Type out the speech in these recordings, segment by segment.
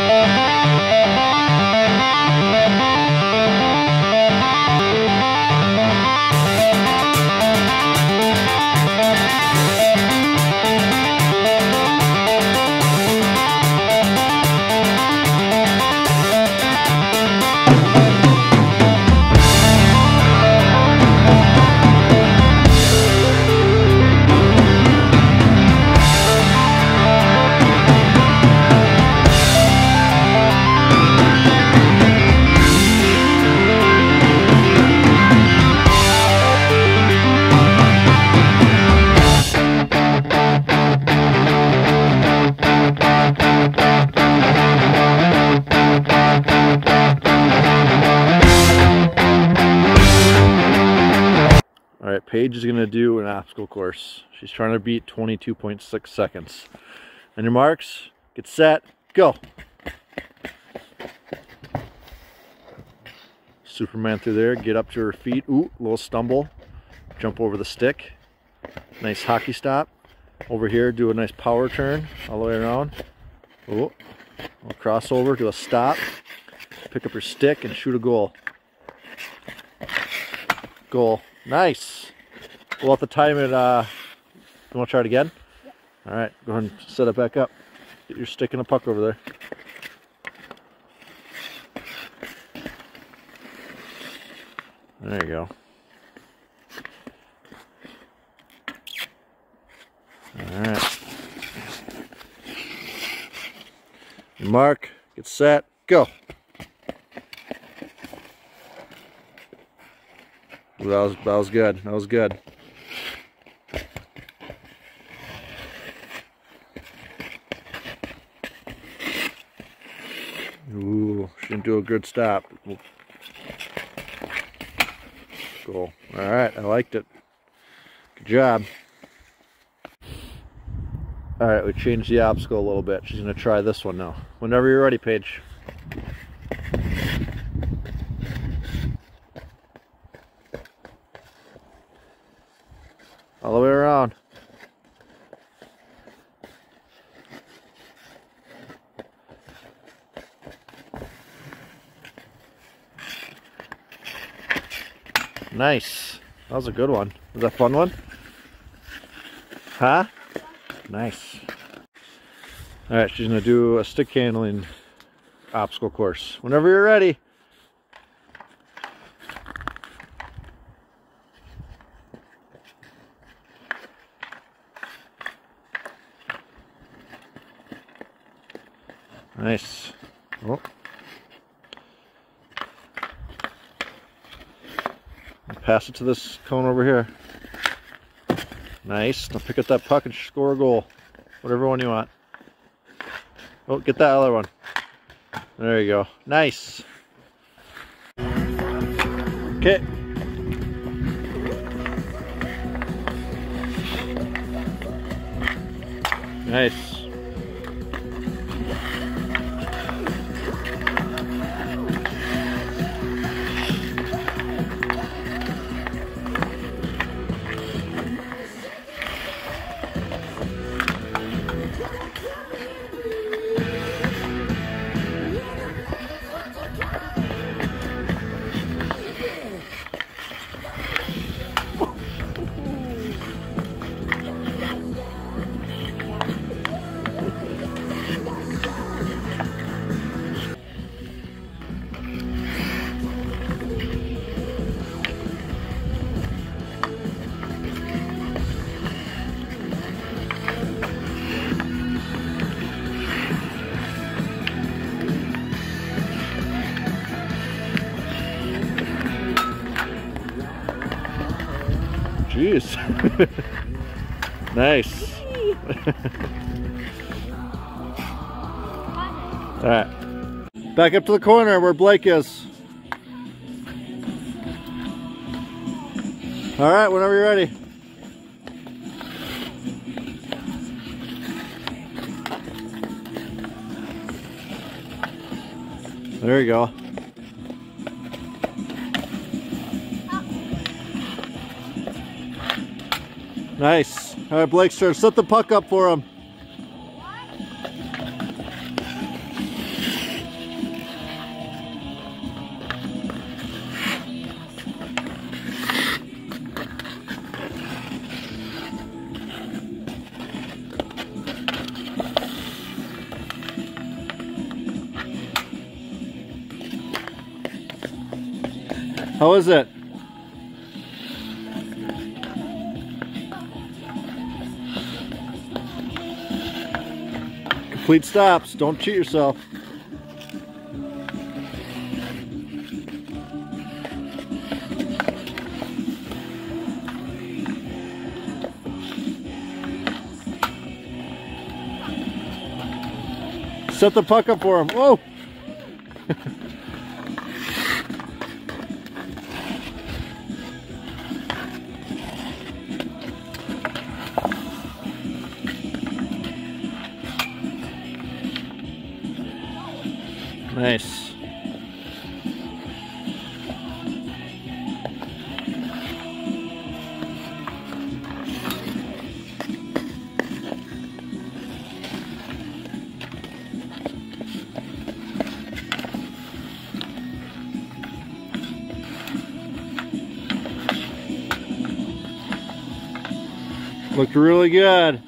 Alright, Paige is going to do an obstacle course. She's trying to beat 22.6 seconds. On your marks, get set, go! Superman through there, get up to her feet. Ooh, little stumble. Jump over the stick. Nice hockey stop. Over here, do a nice power turn all the way around. Ooh, we'll cross over, do a stop. Pick up your stick and shoot a goal. Goal. Nice. We'll have to time it. You want to try it again? Yep. All right, go ahead and set it back up. Get your stick and a puck over there. There you go. All right. Mark, get set, go. That was good. That was good. Ooh, she didn't do a good stop. Cool. All right, I liked it. Good job. All right, we changed the obstacle a little bit. She's gonna try this one now. Whenever you're ready, Paige. All the way around. Nice. That was a good one. Was that a fun one? Huh? Nice. Alright, she's going to do a stick handling obstacle course. Whenever you're ready. Nice. Oh. Pass it to this cone over here. Nice. Now pick up that puck and score a goal. Whatever one you want. Oh, get that other one. There you go. Nice. Okay. Nice. Jeez. Nice. All right. Back up to the corner where Blake is. All right, whenever you're ready. There you go. Nice. All right, Blake's turn. Set the puck up for him. How is it? Complete stops. Don't cheat yourself. Set the puck up for him. Whoa! Nice. Looked really good.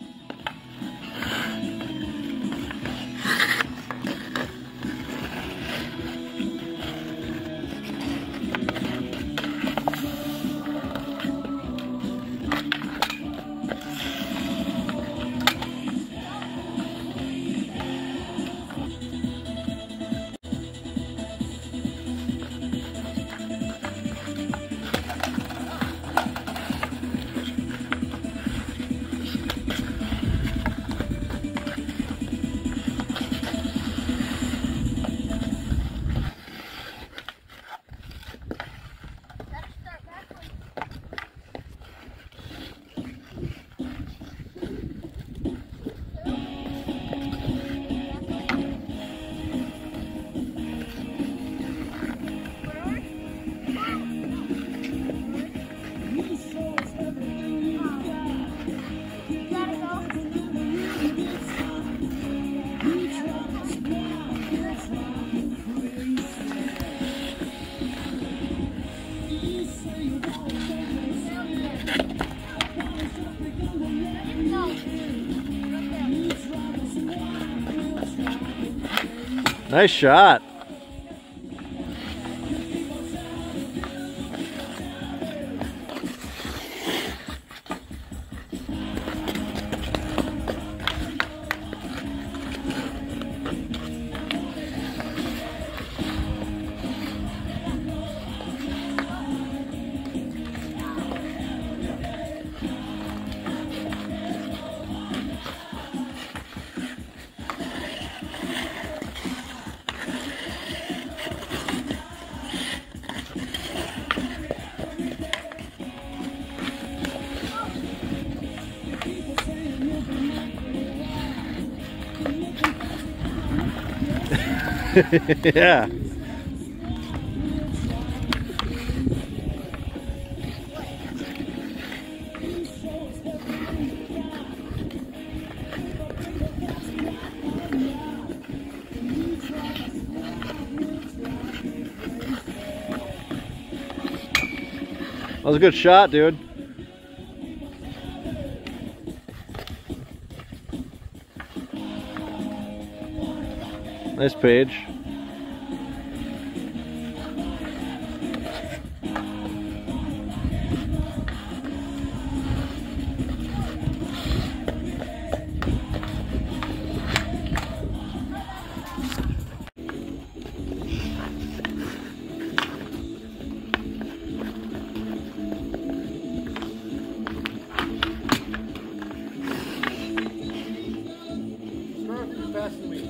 Nice shot. Yeah. That was a good shot, dude. Nice, Paige. Faster than me.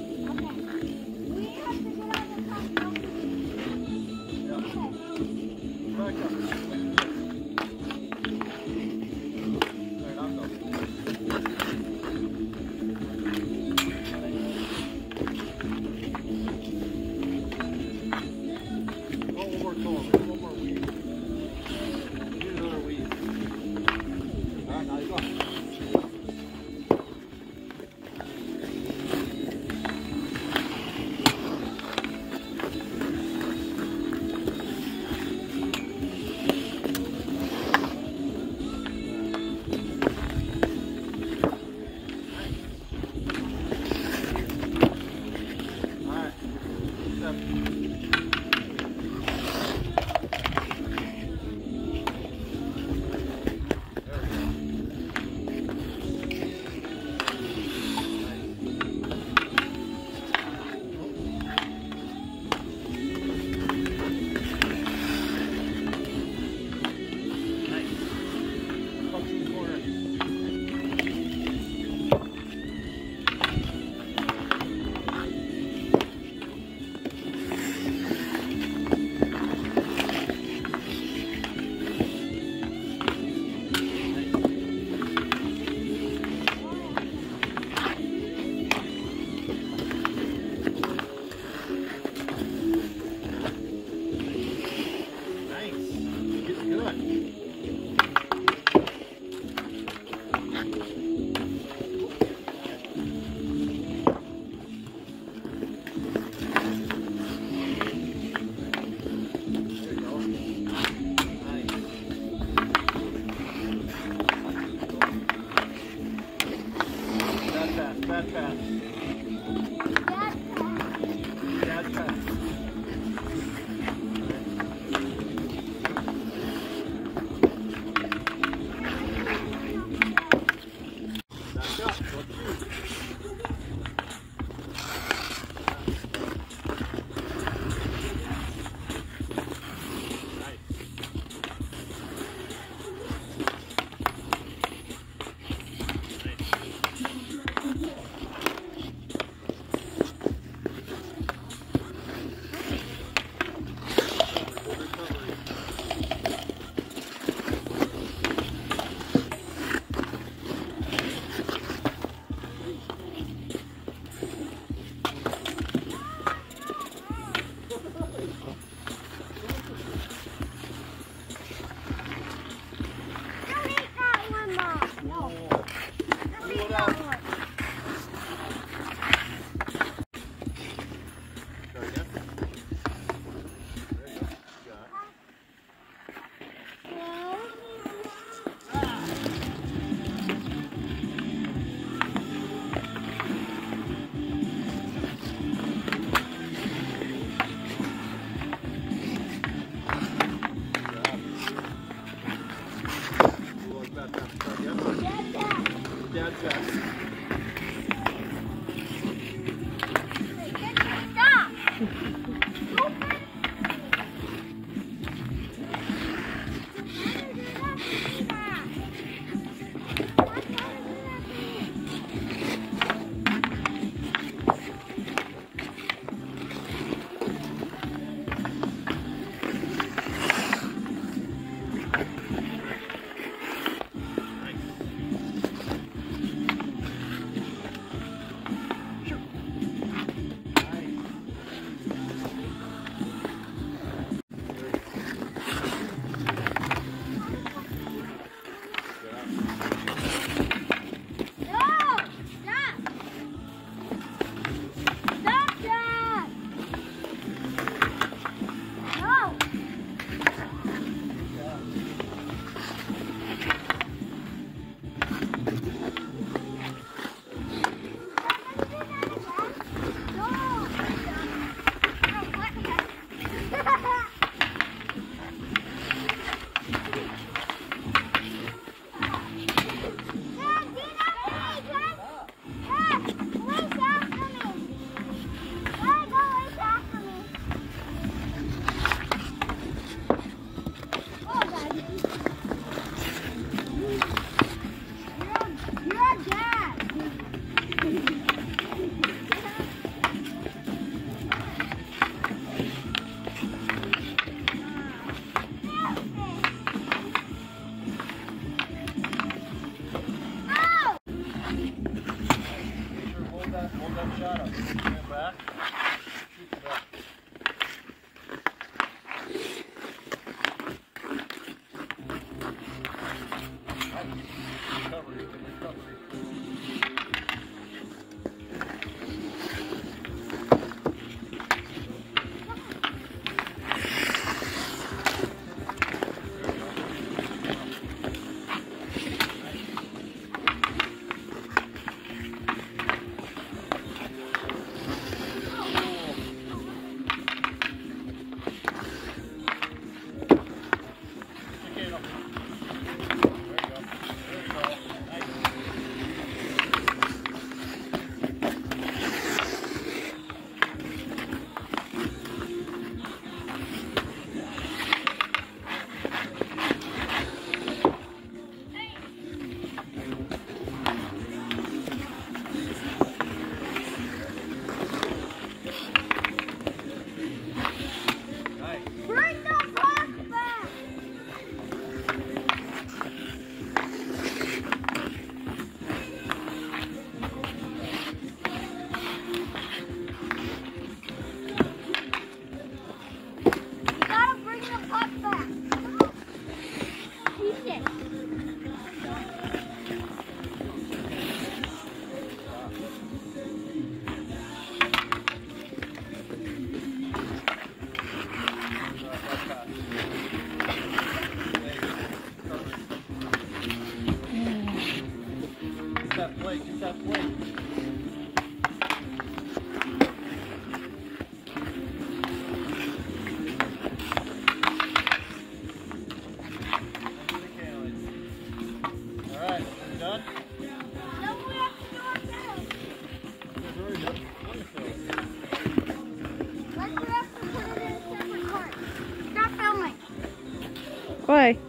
Why?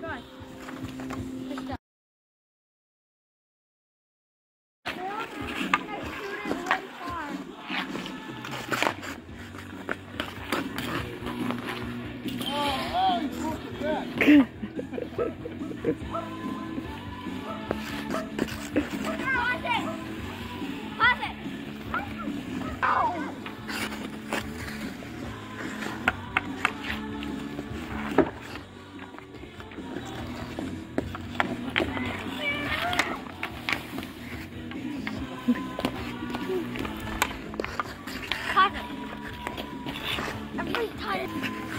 Every time.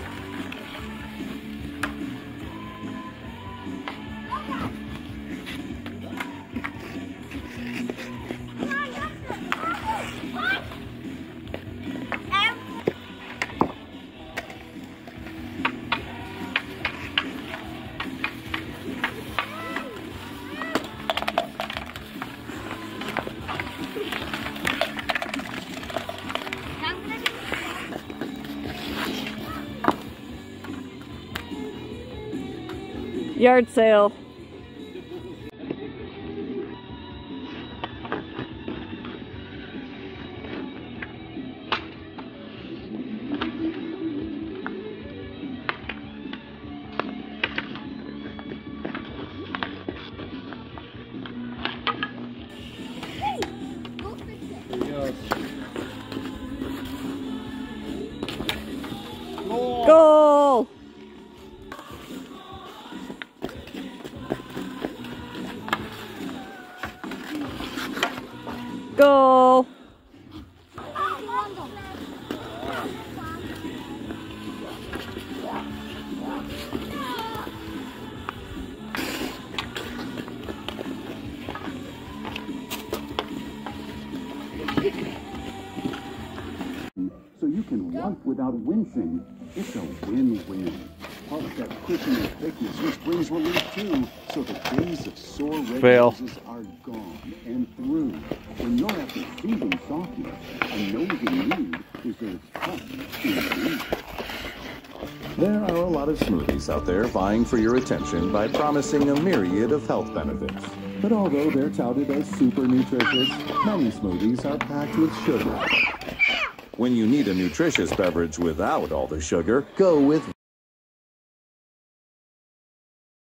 Yard sale. Goal! Goal! So you can wipe without wincing. It's a win-win. Plus, that cushion and thickness just brings relief too, so the days of sore red noses are gone and through. When you're after soothing softness, a nose in need deserves touch indeed. There are a lot of smoothies out there vying for your attention by promising a myriad of health benefits. But although they're touted as super nutritious, many smoothies are packed with sugar. When you need a nutritious beverage without all the sugar, go with